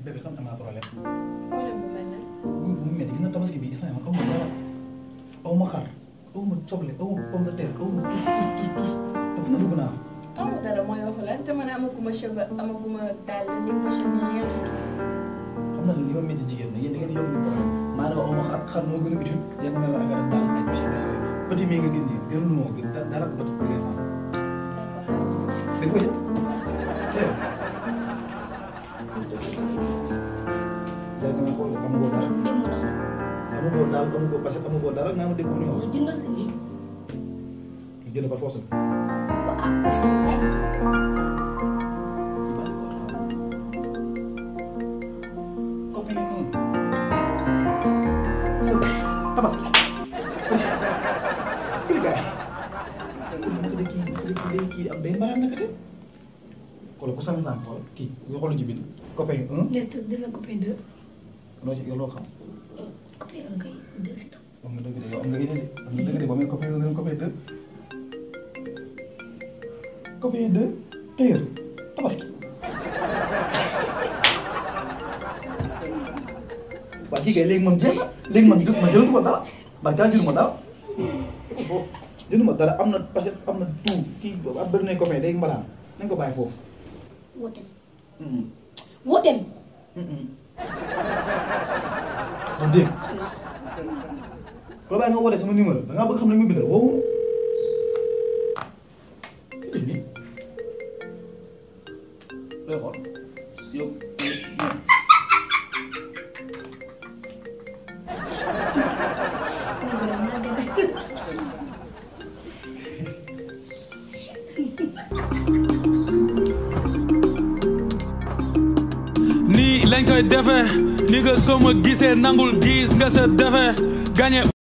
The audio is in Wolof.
bébé xam am naa problème. problème bu mel ne. bu mu métti gis nga tabaski bi instant yii man aw ma dara aw ma xar aw ma soble aw ma pomme de terre aw ma tus dafa na dugg naa fa. aw ma dara mooy wax la te man amaguma cheveux amaguma dàll ni ma cheveux rien du tout. xam na li ma métti jigéen ñi yéen da ngeen yóbbu ñu problème maanaam aw ma xar moo gën a utile yéen nga may wax affaire daal ay machine yooyu petit mi nga gis nii gënul moo gën dara petit pour l'instant. dëgg ko jël. jërëjëf nga xool amagoo dara. amagoo daal amagoo parce que amagoo dara nga ma dégg ñu wax. jënd par force. tabaski. kii kii am day mbaraan naka te. xoolal ku sànni sànni xool kii nga xool ci biir copain 1. des na copain 2. loo ci yow loo xam. copain 1 kay 2 si topp. am nga dëgg de yow am nga idée de am nga dëgg de ba muy copain 1 copain 2. copain 2 tëyër tabaski. waa kii kay léegi man jeex na léegi man jëlatuma dara man daa jëluma dara foofu jëluma dara am na parce que am na tout kii am bëri na copain léegi mbaraan nañ ko bàyyi foofu. wooteem. wooteem. kon dégg nga bàyyi nga woote sama numéro da ngaa bëgg xam ne mu bindal woowu def nii looy xool yow nii lañ koy defee ni nga soo ma gisee nangul gis nga sa defee gagné